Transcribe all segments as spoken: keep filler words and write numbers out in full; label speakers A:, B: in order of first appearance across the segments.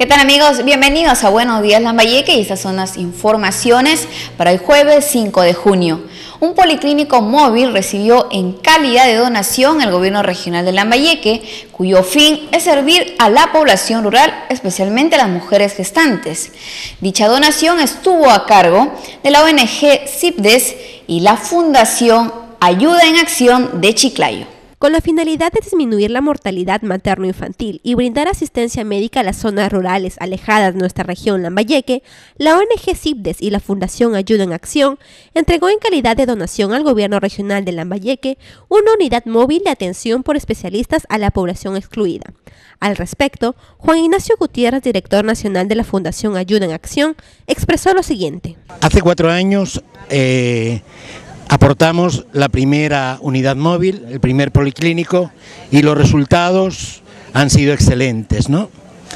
A: ¿Qué tal, amigos? Bienvenidos a Buenos Días Lambayeque y estas son las informaciones para el jueves cinco de junio. Un policlínico móvil recibió en calidad de donación el gobierno regional de Lambayeque, cuyo fin es servir a la población rural, especialmente a las mujeres gestantes. Dicha donación estuvo a cargo de la O N G CIPDES y la Fundación Ayuda en Acción de Chiclayo.
B: Con la finalidad de disminuir la mortalidad materno-infantil y brindar asistencia médica a las zonas rurales alejadas de nuestra región Lambayeque, la O N G CIPDES y la Fundación Ayuda en Acción entregó en calidad de donación al gobierno regional de Lambayeque una unidad móvil de atención por especialistas a la población excluida. Al respecto, Juan Ignacio Gutiérrez, director nacional de la Fundación Ayuda en Acción, expresó lo siguiente.
C: Hace cuatro años eh, aportamos la primera unidad móvil, el primer policlínico, y los resultados han sido excelentes, ¿no?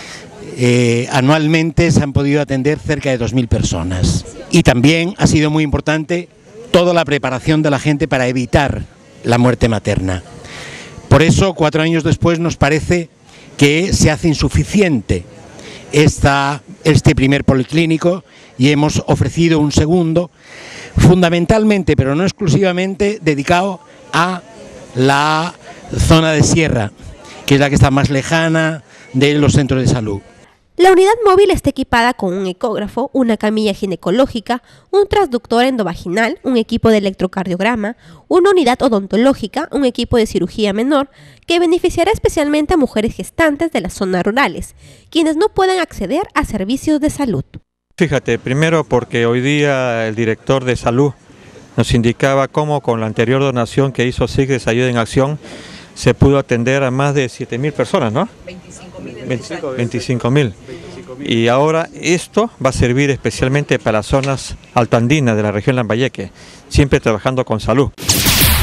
C: Eh, anualmente se han podido atender cerca de dos mil personas. Y también ha sido muy importante toda la preparación de la gente para evitar la muerte materna. Por eso, cuatro años después, nos parece que se hace insuficiente esta, este primer policlínico y hemos ofrecido un segundo, fundamentalmente, pero no exclusivamente, dedicado a la zona de sierra, que es la que está más lejana de los centros de salud.
B: La unidad móvil está equipada con un ecógrafo, una camilla ginecológica, un transductor endovaginal, un equipo de electrocardiograma, una unidad odontológica, un equipo de cirugía menor, que beneficiará especialmente a mujeres gestantes de las zonas rurales, quienes no puedan acceder a servicios de salud.
D: Fíjate, primero porque hoy día el director de salud nos indicaba cómo con la anterior donación que hizo CIPDES Ayuda en Acción se pudo atender a más de siete mil personas, ¿no? veinticinco mil. Y ahora esto va a servir especialmente para las zonas altoandinas de la región Lambayeque, siempre trabajando con salud.